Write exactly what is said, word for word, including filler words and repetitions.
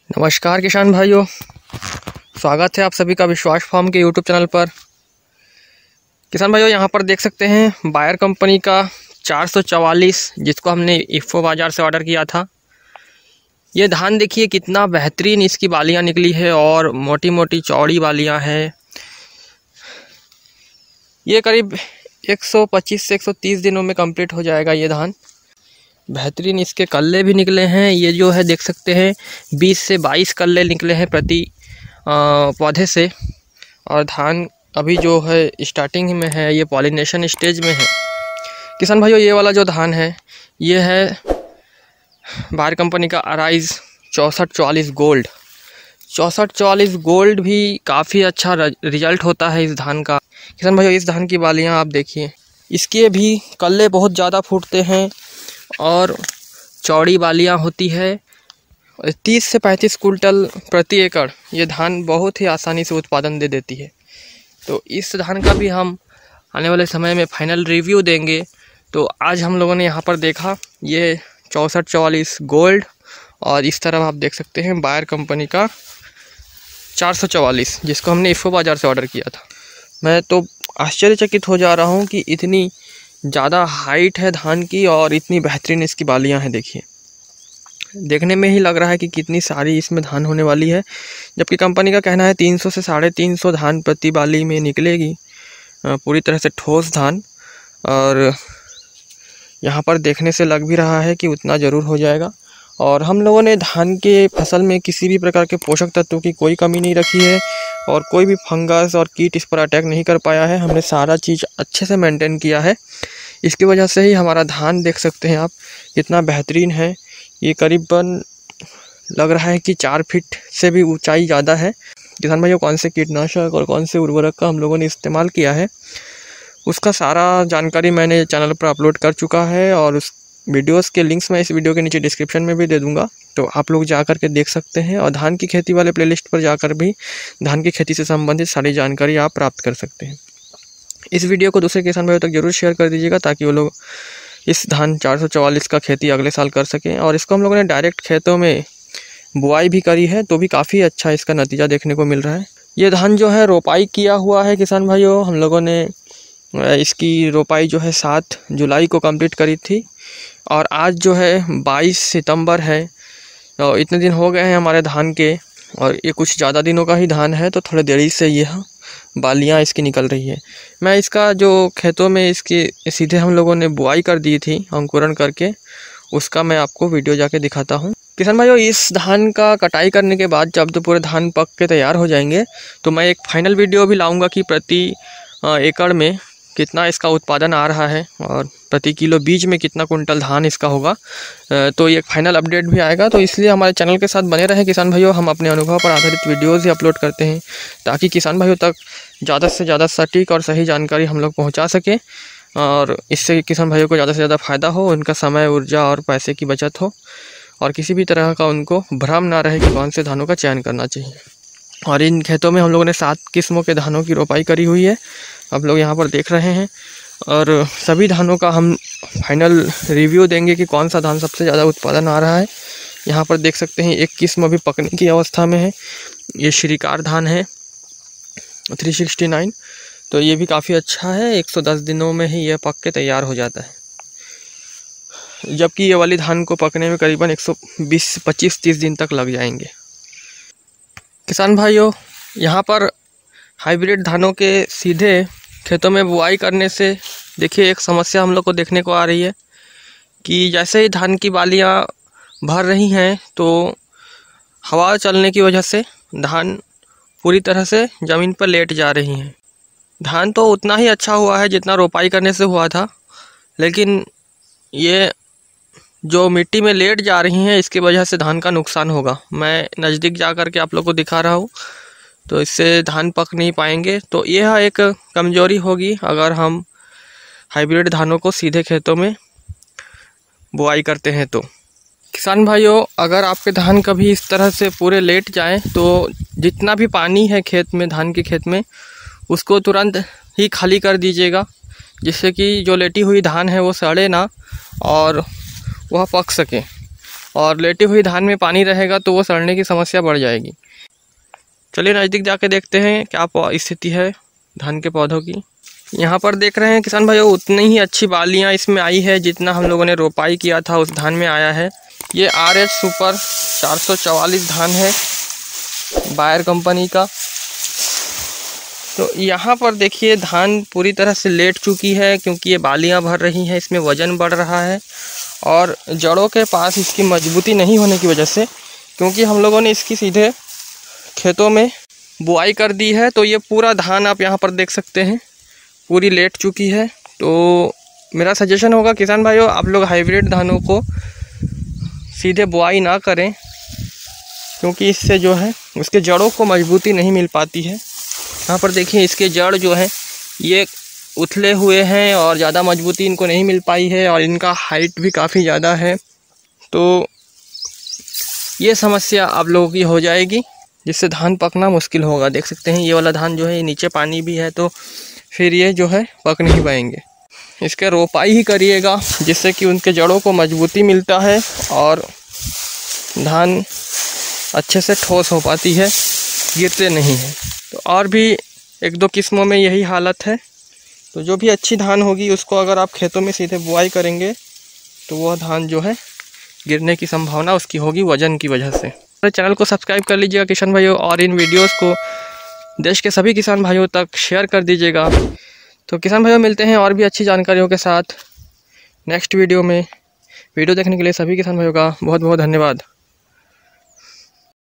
नमस्कार किसान भाइयों, स्वागत है आप सभी का विश्वास फार्म के यूट्यूब चैनल पर। किसान भाइयों, यहाँ पर देख सकते हैं बायर कंपनी का चार सौ चवालीस, जिसको हमने इफ़ो बाज़ार से ऑर्डर किया था। ये धान देखिए कितना बेहतरीन इसकी बालियाँ निकली है और मोटी मोटी चौड़ी बालियाँ हैं। ये करीब एक सौ पच्चीस से एक सौ तीस दिनों में कंप्लीट हो जाएगा ये धान। बेहतरीन इसके कल्ले भी निकले हैं। ये जो है देख सकते हैं बीस से बाईस कल्ले निकले हैं प्रति पौधे से। और धान अभी जो है स्टार्टिंग में है, ये पॉलिनेशन स्टेज में है। किसान भाइयों, ये वाला जो धान है ये है बायर कंपनी का अराइज चौंसठ चौवालीस गोल्ड। चौंसठ चौवालीस गोल्ड भी काफ़ी अच्छा रिजल्ट होता है इस धान का। किसान भाइयों, इस धान की बालियाँ आप देखिए, इसके भी कल्ले बहुत ज़्यादा फूटते हैं और चौड़ी बालियाँ होती है। तीस से पैंतीस कुंटल प्रति एकड़ ये धान बहुत ही आसानी से उत्पादन दे देती है। तो इस धान का भी हम आने वाले समय में फाइनल रिव्यू देंगे। तो आज हम लोगों ने यहाँ पर देखा ये चौंसठ चौवालीस गोल्ड, और इस तरफ आप देख सकते हैं बायर कंपनी का चार सौ चवालीस, जिसको हमने इफ़ो बाज़ार से ऑर्डर किया था। मैं तो आश्चर्यचकित हो जा रहा हूँ कि इतनी ज़्यादा हाइट है धान की और इतनी बेहतरीन इसकी बालियाँ हैं। देखिए, देखने में ही लग रहा है कि कितनी सारी इसमें धान होने वाली है, जबकि कंपनी का कहना है तीन सौ से साढ़े तीन सौ धान प्रति बाली में निकलेगी, पूरी तरह से ठोस धान। और यहाँ पर देखने से लग भी रहा है कि उतना ज़रूर हो जाएगा। और हम लोगों ने धान के फसल में किसी भी प्रकार के पोषक तत्वों की कोई कमी नहीं रखी है और कोई भी फंगस और कीट इस पर अटैक नहीं कर पाया है। हमने सारा चीज़ अच्छे से मेंटेन किया है। इसकी वजह से ही हमारा धान देख सकते हैं आप कितना बेहतरीन है। ये करीबन लग रहा है कि चार फीट से भी ऊंचाई ज़्यादा है। किसान भाइयों, कौन से कीटनाशक और कौन से उर्वरक का हम लोगों ने इस्तेमाल किया है उसका सारा जानकारी मैंने चैनल पर अपलोड कर चुका है, और उस वीडियोस के लिंक्स मैं इस वीडियो के नीचे डिस्क्रिप्शन में भी दे दूंगा। तो आप लोग जा कर के देख सकते हैं, और धान की खेती वाले प्लेलिस्ट पर जाकर भी धान की खेती से संबंधित सारी जानकारी आप प्राप्त कर सकते हैं। इस वीडियो को दूसरे किसान भाइयों तक जरूर शेयर कर दीजिएगा, ताकि वो लोग इस धान चार सौ चवालीस का खेती अगले साल कर सकें। और इसको हम लोगों ने डायरेक्ट खेतों में बुआई भी करी है, तो भी काफ़ी अच्छा इसका नतीजा देखने को मिल रहा है। ये धान जो है रोपाई किया हुआ है किसान भाइयों। हम लोगों ने इसकी रोपाई जो है सात जुलाई को कंप्लीट करी थी, और आज जो है बाईस सितंबर है। तो इतने दिन हो गए हैं हमारे धान के, और ये कुछ ज़्यादा दिनों का ही धान है, तो थोड़े देरी से ये बालियाँ इसकी निकल रही है। मैं इसका जो खेतों में इसकी सीधे हम लोगों ने बुआई कर दी थी अंकुरण करके, उसका मैं आपको वीडियो जाके दिखाता हूँ। किसान भाइयों, इस धान का कटाई करने के बाद जब तो पूरे धान पक के तैयार हो जाएंगे, तो मैं एक फाइनल वीडियो भी लाऊँगा कि प्रति एकड़ में कितना इसका उत्पादन आ रहा है और प्रति किलो बीज में कितना कुंटल धान इसका होगा। तो ये फाइनल अपडेट भी आएगा। तो इसलिए हमारे चैनल के साथ बने रहें किसान भाइयों। हम अपने अनुभव पर आधारित वीडियोज़ ही अपलोड करते हैं, ताकि किसान भाइयों तक ज़्यादा से ज़्यादा सटीक और सही जानकारी हम लोग पहुँचा सकें, और इससे किसान भाइयों को ज़्यादा से ज़्यादा फ़ायदा हो, उनका समय, ऊर्जा और पैसे की बचत हो, और किसी भी तरह का उनको भ्रम ना रहे कि कौन से धानों का चयन करना चाहिए। और इन खेतों में हम लोगों ने सात किस्मों के धानों की रोपाई करी हुई है, आप लोग यहाँ पर देख रहे हैं। और सभी धानों का हम फाइनल रिव्यू देंगे कि कौन सा धान सबसे ज़्यादा उत्पादन आ रहा है। यहाँ पर देख सकते हैं एक किस्म अभी पकने की अवस्था में है, ये श्रीकार धान है तीन सौ उनहत्तर। तो ये भी काफ़ी अच्छा है, एक सौ दस दिनों में ही यह पक के तैयार हो जाता है, जबकि ये वाली धान को पकने में करीबन एक सौ बीस पच्चीस तीस दिन तक लग जाएंगे। किसान भाइयों, यहाँ पर हाइब्रिड धानों के सीधे खेतों में बुआई करने से देखिए एक समस्या हम लोग को देखने को आ रही है कि जैसे ही धान की बालियाँ भर रही हैं, तो हवा चलने की वजह से धान पूरी तरह से ज़मीन पर लेट जा रही हैं। धान तो उतना ही अच्छा हुआ है जितना रोपाई करने से हुआ था, लेकिन ये जो मिट्टी में लेट जा रही हैं, इसकी वजह से धान का नुकसान होगा। मैं नज़दीक जा कर के आप लोग को दिखा रहा हूँ, तो इससे धान पक नहीं पाएंगे। तो यह एक कमजोरी होगी अगर हम हाइब्रिड धानों को सीधे खेतों में बुआई करते हैं। तो किसान भाइयों, अगर आपके धान कभी इस तरह से पूरे लेट जाएं, तो जितना भी पानी है खेत में, धान के खेत में, उसको तुरंत ही खाली कर दीजिएगा, जिससे कि जो लेटी हुई धान है वो सड़े ना और वह पक सके। और लेटी हुई धान में पानी रहेगा तो वो सड़ने की समस्या बढ़ जाएगी। चलिए नज़दीक जाके देखते हैं क्या स्थिति है धान के पौधों की। यहाँ पर देख रहे हैं किसान भाइयों, उतनी ही अच्छी बालियाँ इसमें आई है जितना हम लोगों ने रोपाई किया था उस धान में आया है। ये आर एच सुपर चार सौ चवालीस धान है बायर कंपनी का। तो यहाँ पर देखिए धान पूरी तरह से लेट चुकी है क्योंकि ये बालियाँ भर रही हैं, इसमें वज़न बढ़ रहा है और जड़ों के पास इसकी मजबूती नहीं होने की वजह से, क्योंकि हम लोगों ने इसकी सीधे खेतों में बुआई कर दी है। तो ये पूरा धान आप यहाँ पर देख सकते हैं पूरी लेट चुकी है। तो मेरा सजेशन होगा किसान भाइयों, आप लोग हाइब्रिड धानों को सीधे बुआई ना करें क्योंकि इससे जो है उसके जड़ों को मजबूती नहीं मिल पाती है। यहाँ पर देखिए इसके जड़ जो है ये उथले हुए हैं और ज़्यादा मजबूती इनको नहीं मिल पाई है और इनका हाइट भी काफ़ी ज़्यादा है। तो ये समस्या आप लोगों की हो जाएगी जिससे धान पकना मुश्किल होगा। देख सकते हैं ये वाला धान जो है ये नीचे पानी भी है तो फिर ये जो है पक नहीं पाएंगे। इसके रोपाई ही करिएगा जिससे कि उनके जड़ों को मजबूती मिलता है और धान अच्छे से ठोस हो पाती है, गिरते नहीं हैं। तो और भी एक दो किस्मों में यही हालत है। तो जो भी अच्छी धान होगी उसको अगर आप खेतों में सीधे बुआई करेंगे तो वह धान जो है गिरने की संभावना उसकी होगी वजन की वजह से। हमारे चैनल को सब्सक्राइब कर लीजिएगा किसान भाइयों और इन वीडियोस को देश के सभी किसान भाइयों तक शेयर कर दीजिएगा। तो किसान भाइयों मिलते हैं और भी अच्छी जानकारियों के साथ नेक्स्ट वीडियो में। वीडियो देखने के लिए सभी किसान भाइयों का बहुत बहुत धन्यवाद।